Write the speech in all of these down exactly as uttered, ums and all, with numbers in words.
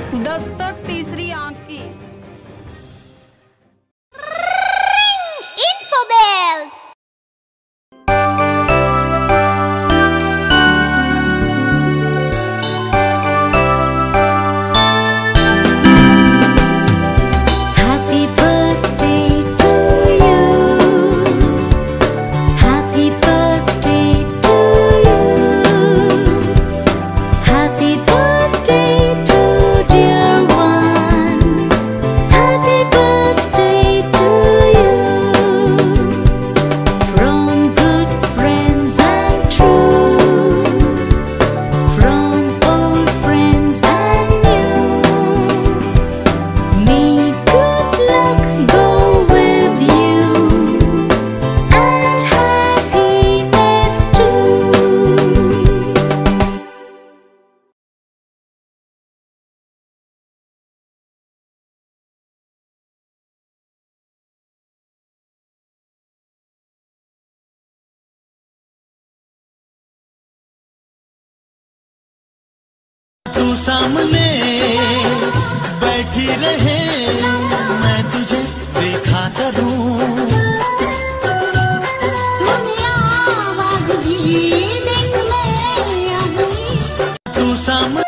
दस्तक तीसरी आंख की। Infobells. Happy birthday to you. Happy birthday to you. Happy birthday to dear one. Happy birthday to you. From good friends and true. From old friends and new. May good luck go with you and happiness too. तू सामने बैठी रहे, मैं तुझे देखा करूं। तू सामने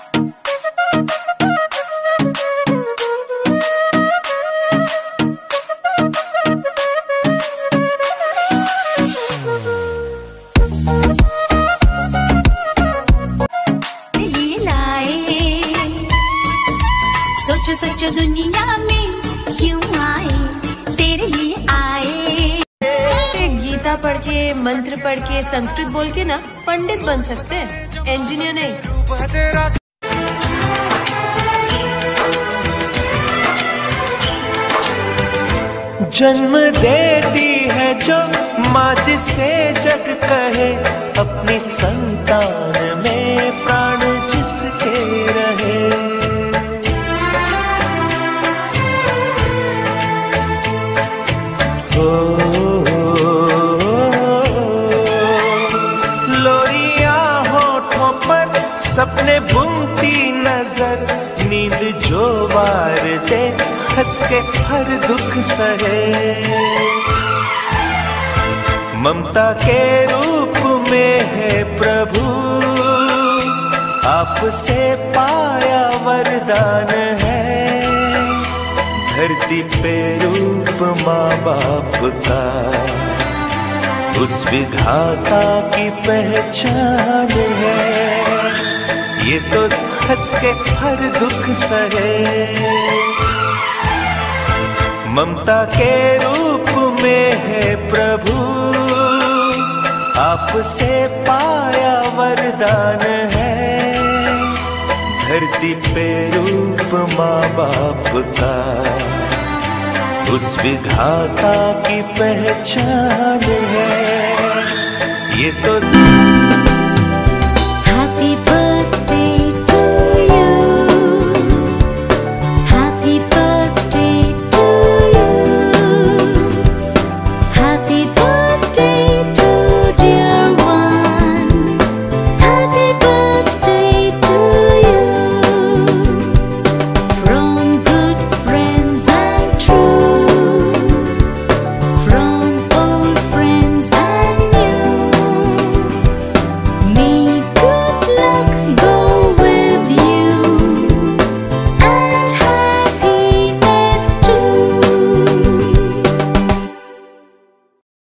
लिए लाए, सोचो सोचो दुनिया में क्यों आए, तेरे लिए आए। एक गीता पढ़ के, मंत्र पढ़ के, संस्कृत बोल के ना पंडित बन सकते हैं, इंजीनियर नहीं। जन्म देती है जो माँ, जिसे जग कहे, अपनी संतान में प्राण जिसके रहे। हो लोरिया होठों पर सपने बुनती नजर, नींद जो वार दे हंस के हर दुख सहे। ममता के रूप में है प्रभु, आपसे पाया वरदान है। धरती पे रूप माँ बाप का, उस विधाता की पहचान है। ये तो हंस के हर दुख सहे। ममता के रूप में है प्रभु, आपसे पाया वरदान है। धरती पे रूप माँ बाप का, उस विधाता की पहचान है। ये तो